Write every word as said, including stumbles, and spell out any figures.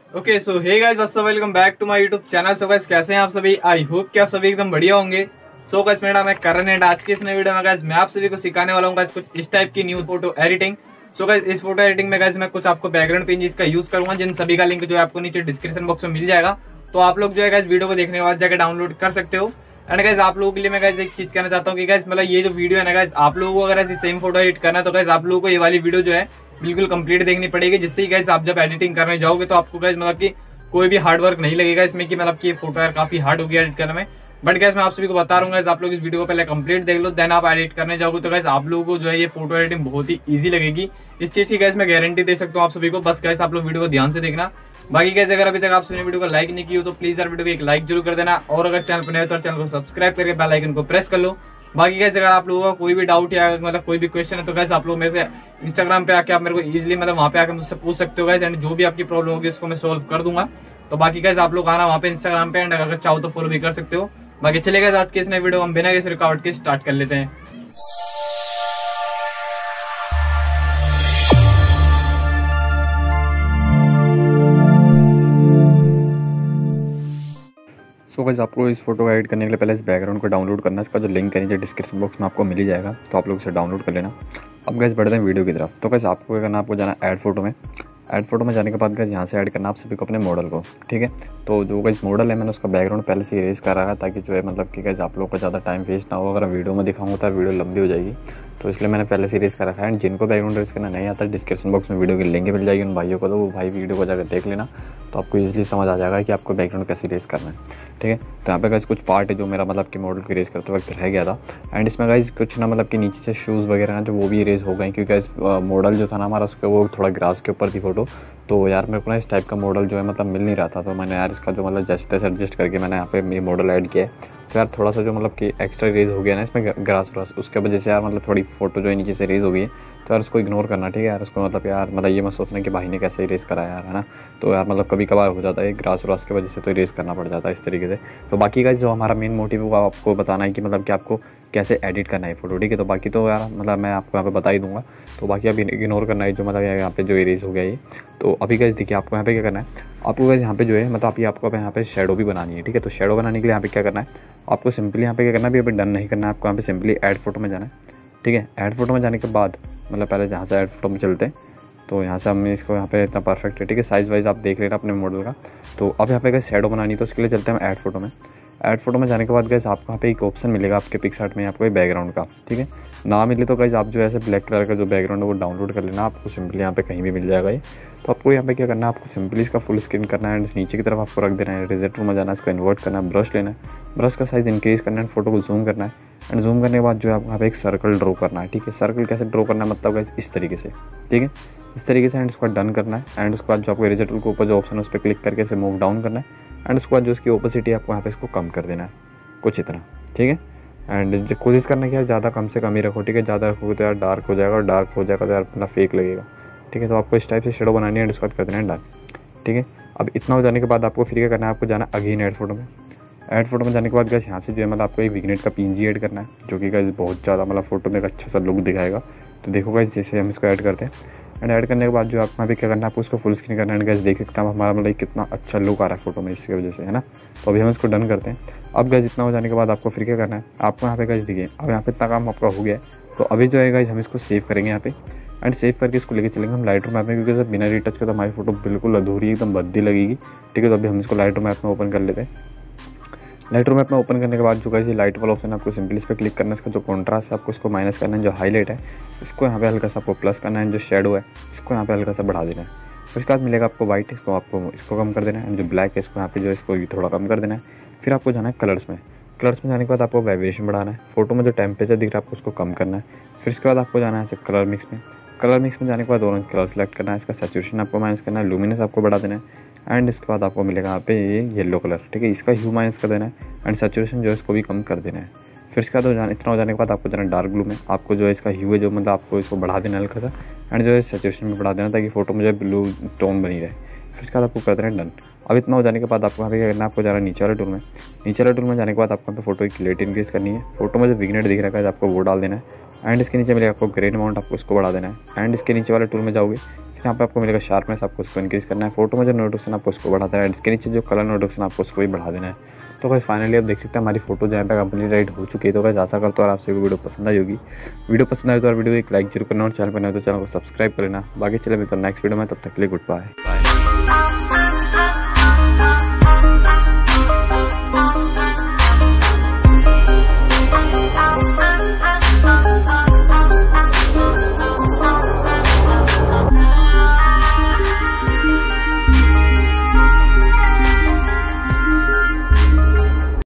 Okay so hey guys what's up, welcome back to my YouTube channel. So guys कैसे हैं आप सभी? I hope कि आप सभी एकदम बढ़िया होंगे। सो गाइस मेरा नाम है करण एंड आज की इस नई वीडियो में गाइस मैं आप सभी को सिखाने वाला हूं गाइस कुछ इस टाइप की new photo editing. So guys इस फोटो एडिटिंग में गाइस मैं कुछ आपको बैकग्राउंड पेजेस का यूज करूंगा, जिन सभी का लिंक जो है आपको नीचे डिस्क्रिप्शन बॉक्स में मिल जाएगा। तो आप लोग जो है गाइस वीडियो को देखने के बाद जाकर डाउनलोड कर सकते हो। एंड गाइस आप लोगों के लिए मैं गाइस एक चीज कहना चाहता हूँ कि गाइस मतलब ये जो वीडियो है ना गाइस, आप लोगों को अगर ऐसी सेम फोटो एडिट करना है तो गाइस आप लोगों को ये वाली वीडियो जो है बिल्कुल कंप्लीट देखनी पड़ेगी, जिससे गाइस आप जब एडिटिंग करने जाओगे तो आपको गाइस मतलब कि कोई भी हार्ड वर्क नहीं लगेगा इसमें कि मतलब कि फोटो यार काफी हार्ड होगी एडिट करने में। बट गाइस मैं आप सभी को बता रहा हूँ गाइस, आप लोग इस वीडियो को पहले कंप्लीट देख लो, देन आप एडिट करने जाओगे तो गाइस आप लोगों को जो है ये फोटो एडिटिंग बहुत ही इजी लगेगी। इस चीज की गाइस मैं गारंटी दे सकता हूँ आप सभी को। बस गाइस आप लोग वीडियो को ध्यान से देखना। बाकी गाइस अगर अभी तक आप सभी वीडियो को लाइक नहीं की हो तो प्लीज यार वीडियो को एक लाइक जरूर कर देना, और अगर चैनल पर नए हो तो चैनल को सब्सक्राइब करके बेल आइकन को प्रेस कर लो। बाकी गाइस अगर आप लोगों का कोई भी डाउट या मतलब कोई भी क्वेश्चन है तो गाइस आप लोग मेरे से इंस्टाग्राम पे आके आप मेरे को इजीली मतलब वहाँ पे आके मुझसे पूछ सकते हो गाइस, एंड जो भी आपकी प्रॉब्लम होगी इसको मैं सोल्व कर दूंगा। तो बाकी गाइस आप लोग आना वहाँ पे इंस्टाग्राम पे, एंड अगर चाहो तो फॉलो भी कर सकते हो। बाकी चलेगा आज के इस नए वीडियो हम बिना किसी रुकावट के स्टार्ट कर लेते हैं। सो गाइस आपको इस फोटो को एडिट करने के लिए पहले इस बैकग्राउंड को डाउनलोड करना है। इसका जो लिंक है नीचे डिस्क्रिप्शन बॉक्स में आपको मिल ही जाएगा, तो आप लोग इसे डाउनलोड कर लेना। अब गाइस बढ़ते हैं वीडियो की तरफ। तो गाइस आपको क्या करना है, आपको जाना ऐड फोटो में। ऐड फोटो में जाने के बाद गाइस यहाँ से ऐड करना आप सभी को अपने मॉडल को, ठीक है। तो जो गाइस मॉडल है मैंने उसका बैकग्राउंड पहले से इरेज कर रखा है, ताकि जो है मतलब कि गाइस आप लोग को ज़्यादा टाइम वेस्ट ना हो। अगर वीडियो में दिखाऊंगा तो वीडियो लंबी हो जाएगी, तो इसलिए मैंने पहले से इरेज कर रखा है। एंड जिनको बैकग्राउंड इरेज करना नहीं आता डिस्क्रिप्शन बॉक्स में वीडियो की लिंक मिल जाएगी उन भाइयों को, तो वो भाई वीडियो को जाकर देख लेना, तो आपको ईजिली समझ आ जाएगा कि आपको बैकग्राउंड कैसे इरेज करना है, ठीक है। तो यहाँ पे गाइस कुछ पार्ट है जो मेरा मतलब कि मॉडल को इरेज करते वक्त रह गया था। एंड इसमें गाइस कुछ ना मतलब कि नीचे से शूज़ वगैरह हैं जो वो भी इरेज हो गए, क्योंकि गाइस मॉडल जो था ना हमारा उसका वो थोड़ा ग्रास के ऊपर थी फोटो। तो यार मेरे को ना इस टाइप का मॉडल जो है मतलब मिल नहीं रहा था, तो मैंने यार इसका जो मतलब जैसे तैसे एडजस्ट करके मैंने यहाँ पे ये मॉडल ऐड किया है। तो यार थोड़ा सा जो मतलब कि एक्स्ट्रा इरेज हो गया ना इसमें ग्रास व्रास, उसके वजह से यार मतलब थोड़ी फोटो जो है नीचे से इरेज हो गई है। तो यार उसको इग्नोर करना, ठीक है यार। उसको मतलब यार मतलब ये मत सोचना कि भाई ने कैसे इरेज करा यार, है ना। तो यार मतलब कभी कभार हो जाता है ग्रास व्रास की वजह से, तो इरेज करना पड़ जाता है इस तरीके से। तो बाकी का जो हमारा मेन मोटिव वो आपको बताना है कि मतलब कि आपको कैसे एडिट करना है फोटो, ठीक है। तो बाकी तो यार मतलब मैं आपको यहाँ पे बता ही दूंगा, तो बाकी अब इग्नोर करना है जो मतलब यहाँ पे जो इरेज हो गया ये। तो अभी गाइस देखिए आपको यहाँ पे क्या करना है, आपको गाइस यहाँ पे जो है मतलब अभी आपको यहाँ पे शेडो भी बनानी है, ठीक है। तो शेडो बनाने के लिए यहाँ पे क्या करना है, आपको सिंपली यहाँ पे क्या करना है, अभी अभी डन नहीं करना है, आपको यहाँ पे सिंपली ऐड फोटो में जाना है, ठीक है। ऐड फोटो में जाने के बाद मतलब पहले जहाँ से ऐड फोटो में चलते हैं, तो यहाँ से हमने इसको यहाँ पे इतना परफेक्ट है, ठीक है। साइज़ वाइज आप देख लेना अपने मॉडल का। तो अब यहाँ पे गए शेडो बनानी, तो उसके लिए चलते हैं हम ऐड फोटो में। ऐड फोटो में जाने के बाद गैस आपको यहाँ पे एक ऑप्शन मिलेगा आपके पिक्सआर्ट में आपको बैकग्राउंड का, ठीक है। ना मिले तो गैस आप जो ऐसे ब्लैक कलर का जो बैकग्राउंड है वो डाउनलोड कर लेना, आपको सिंपली यहाँ पे कहीं भी मिल जाएगा ये। तो आपको यहाँ पे क्या करना है, आपको सिंपली इसका फुल स्क्रीन करना है, एंड नीचे की तरफ आपको रख देना है। रिजल्ट में जाना है, इसको इन्वर्ट करना है, ब्रश लेना है, ब्रश का साइज़ इंक्रीज़ करना है, फोटो को जूम करना है। एंड जूम करने के बाद जो है आपको यहाँ पे एक सर्कल ड्रॉ करना है, ठीक है। सर्कल कैसे ड्रॉ करना है मतलब गैस इस तरीके से, ठीक है, इस तरीके से। एंड उसको डन करना है। एंड उसके बाद जो आपको रिजल्ट के ऊपर जो ऑप्शन है उस पर क्लिक करके इसे मूव डाउन करना है। एंड उसके बाद जो इसकी ओपेसिटी है आपको यहाँ पे इसको कम कर देना है कुछ इतना, ठीक है। एंड कोशिश करना कि यार ज़्यादा कम से कम ही रखो, ठीक है। ज़्यादा रखोगे तो यार डार्क हो जाएगा, और डार्क हो जाएगा तो यार अपना फेक लगेगा, ठीक है। तो आपको इस टाइप से शेडो बनानी है, एंड उसके बाद कर देना है डन, ठीक है। अब इतना हो जाने के बाद आपको फिर क्या करना है, आपको जाना अगेन ऐड फोटो में। ऐड फोटो में जाने के बाद गैस यहाँ से जो है मतलब आपको एक विग्नेट का पीएनजी ऐड करना है, जो कि गैस बहुत ज़्यादा मतलब फोटो में एक अच्छा सा लुक दिखाएगा। तो देखो गैस जैसे हम इसको ऐड करते हैं, एंड ऐड करने के बाद जो आपको यहाँ पे क्या करना है, आपको उसको फुल स्क्रीन करना है। गैस देख सकते हैं हमारा मतलब कितना अच्छा लुक आ रहा है फोटो में इसकी वजह से, है ना। तो अभी हम इसको डन करते हैं। अब गैस इतना हो जाने के बाद आपको फिर क्या करना है, आपको यहाँ पे गैस दिखे अब यहाँ पे इतना काम आपका हो गया है। तो अभी जो है गैस हम इसको सेव करेंगे यहाँ पे, एंड सेव करके इसको लेके चलेंगे हम लाइट रूम ऐप में, क्योंकि सर बिना रीटच के तो हमारी फोटो बिल्कुल अधूरी एकदम भद्दी लगेगी, ठीक है। तो अभी हम इसको लाइट रूम ऐप में ओपन कर लेते हैं। लाइट रूम ऐप में ओपन करने के बाद जो गाइस लाइट वाला ऑप्शन है आपको सिंपली इस पर क्लिक करना है। इसका जो कॉन्ट्रास्ट है आपको इसको माइनस करना है, जो हाईलाइट है इसको यहाँ पे हल्का सा आपको प्लस करना है, जो शेडो है इसको यहाँ पे हल्का सा बढ़ा देना है। फिर उसके बाद मिलेगा आपको वाइट, इसको आपको इसको कम कर देना है, एंड जो ब्लैक है इसको यहाँ पे जो इसको थोड़ा कम कर देना है। फिर आपको जाना है कलर्स में। कलर्स में जाने के बाद आपको वाइब्रेशन बढ़ाना है, फोटो में जो टेम्परेचर दिख रहा है आपको उसको कम करना है। फिर इसके बाद आपको जाना है कलर मिक्स में। कलर मिक्स में जाने के बाद ऑरेंज कलर सेलेक्ट करना है, इसका सैचुरेशन आपको माइनस करना है, लुमिनस आपको बढ़ा देना है। एंड इसके बाद आपको मिलेगा यहाँ पे ये येलो कलर, ठीक है, इसका ह्यू माइनस कर देना है, एंड सैचुरेशन जो है इसको भी कम कर देना है। फिर इसके बाद हो जाना इतना हो जाने के बाद आपको जाना डार्क ब्लू में। आपको जो है इसका ह्यू है जो मतलब आपको इसको बढ़ा देना है हल्का सा, एंड जो है सैचुरेशन में बढ़ा देना ताकि फोटो में जो है ब्लू टोन बनी रहे। फिर इसके बाद आपको कर देना है डन। अब इतना हो जाने के बाद आपको यहाँ पे क्या करना है, आपको जाना नीचे वाले टूल में। नीचे वाले टूल में जाने के बाद आपको यहाँ पे फोटो की क्लियरिटी इंक्रीज करनी है। फोटो में जो विग्नेट दिख रहा है आपको वो डाल देना है, एंड इसके नीचे मिलेगा आपको ग्रेन अमाउंट, आपको इसको बढ़ा देना है। एंड इसके नीचे वाले टूल में जाओगे यहाँ पे आपको मिलेगा शार्पनेस, आपको उसको इंक्रीज़ करना है। फोटो में जो नोटिफिकेशन आपको उसको बढ़ा देना है। इसके नीचे जो कलर नोटिफिकेशन आपको उसको भी बढ़ा देना है। तो गाइस फाइनली आप देख सकते हैं हमारी फोटो जहाँ पे कंप्लीट राइट हो चुकी है। तो गाइस आशा करता हूँ और आपसे वीडियो पसंद आई होगी। वीडियो पसंद आए तो और वीडियो को एक लाइक जरूर करना और चैनल पर नए तो चैनल को सब्सक्राइब कर लेना। बाकी चले मिलते हैं नेक्स्ट वीडियो में, तब तक के लिए गुड बाय।